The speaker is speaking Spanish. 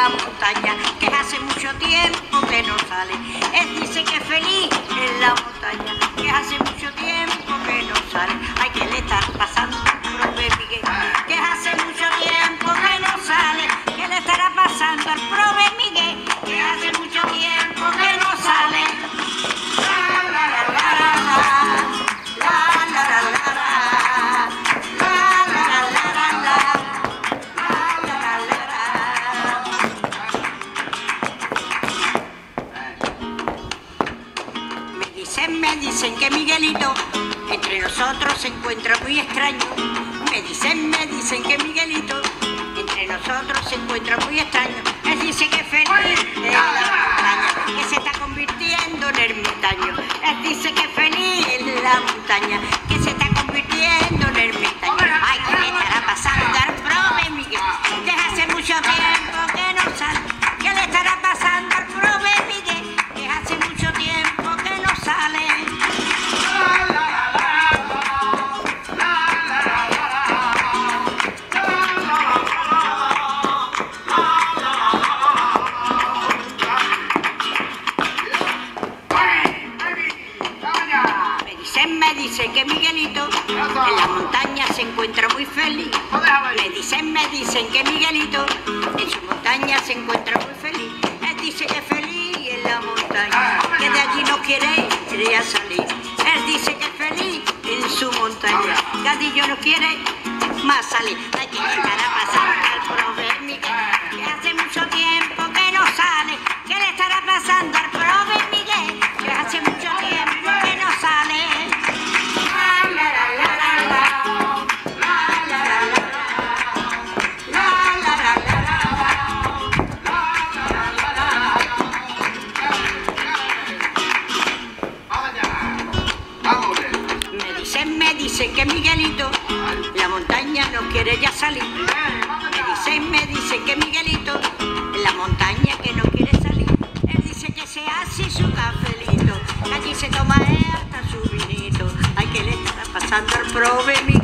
la montaña, que hace mucho tiempo que no sale. Él dice que es feliz en la montaña, que hace mucho tiempo que no sale. Ay, que le está pasando al profe Miguel, que hace mucho tiempo que no sale. ¿Qué le estará pasando al profe Miguel? Que hace mucho tiempo que no sale. Me dicen que Miguelito entre nosotros se encuentra muy extraño. Me dicen que Miguelito entre nosotros se encuentra muy extraño. Él dice que es feliz en la montaña, que se está convirtiendo en ermitaño. Él dice que es feliz en la montaña, que se está convirtiendo en ermitaño. Ay, ¿qué le estará pasando al profe Miguel? Que hace mucho tiempo que no sale. ¿Qué le estará pasando al profe Miguel? Que hace mucho tiempo que no sale. Me dicen que Miguelito en la montaña se encuentra muy feliz. Me dicen que Miguelito en su montaña se encuentra muy feliz. Él dice que es feliz en la montaña, que de allí no quiere salir. Él dice que es feliz en su montaña, que allí no quiere más salir. Ay, ¿qué le estará pasando al profe Miguel? Que hace mucho tiempo que no sale. ¿Qué le estará pasando al profe Miguel? Que hace mucho tiempo que no sale. Me dicen que Miguelito en la montaña no quiere ya salir. Me dicen que Miguelito en la montaña que no quiere salir. Él dice que se hace su cafelito, que allí se toma hasta su vinito. Ay, ¿qué le está pasando al profe Miguel?